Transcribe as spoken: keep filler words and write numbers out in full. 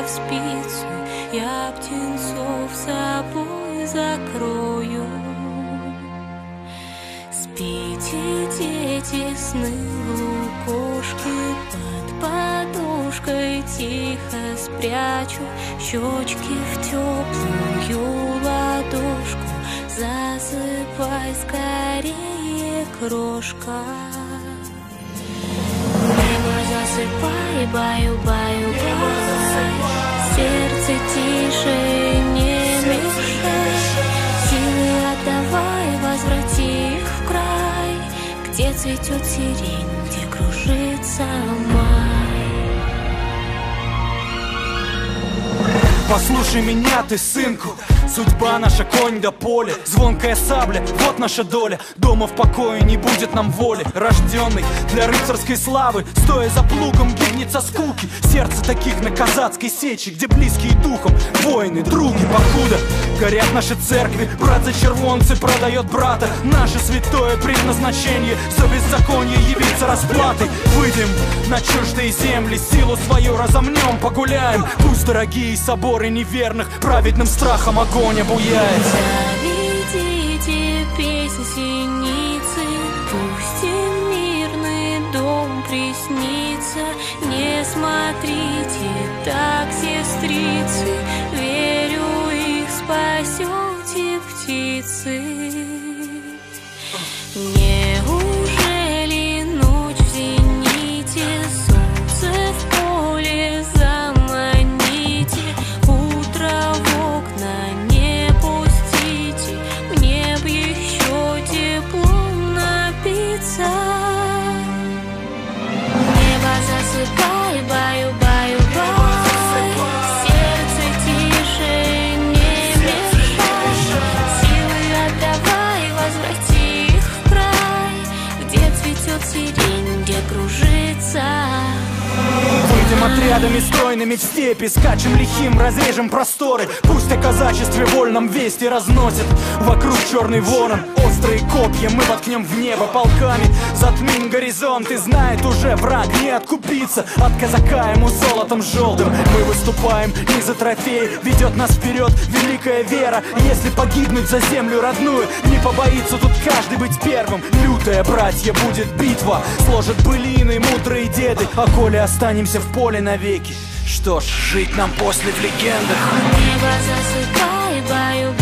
спицы, я птенцов собой закрою. Спите, дети, сны лукошки, под подушкой тихо спрячу щечки в теплую ладошку. Засыпай скорее, крошка. Небо засыпай, баю-баю-бай, сердце тише, не мешай, силы отдавай, возврати их в край, где цветет сирень, где кружится май. Послушай меня, ты, сынку, судьба наша конь до поля, звонкая сабля, вот наша доля. Дома в покое не будет нам воли. Рожденный для рыцарской славы, стоя за плугом, гибнет со скуки. Сердце таких на казацкой сечи, где близкие духом воины, други. Покуда горят наши церкви, брат за червонцы продает брата. Наше святое предназначение за беззаконие явиться расплатой. Выйдем на чуждые земли, силу свою разомнем, погуляем. Пусть дорогие соборы неверных праведным страхом огонь обуяет. Заведите песнь синицы, пусть им мирный дом приснится. Не смотрите так, сестрицы, верю, их спасете птицы. Неужели ночь в зените, солнце в поле заманите, утро в окна не пустите, мне б еще теплом напиться. Небо засыпай, баю-баю-бай, сердце тише, не мешай, силы отдавай, возврати их в край, где цветет сирень, где кружится. Выйдем отрядами стройными в степи, скачем лихим, разрежем просторы. Пусть о казачестве вольном вести разносит вокруг черный ворон. Острые копья мы воткнем в небо полками, затмим горизонт, и знает уже враг не откупиться от казака ему золотом желтым. Мы выступаем не за трофей, ведет нас вперед великая вера. Если погибнуть за землю родную, не побоится тут каждый быть первым. Лютая, братья, будет битва, сложат былины мудрые деды, а коли останемся в поле навеки, что ж, жить нам после в легендах. Небо засыпай, баю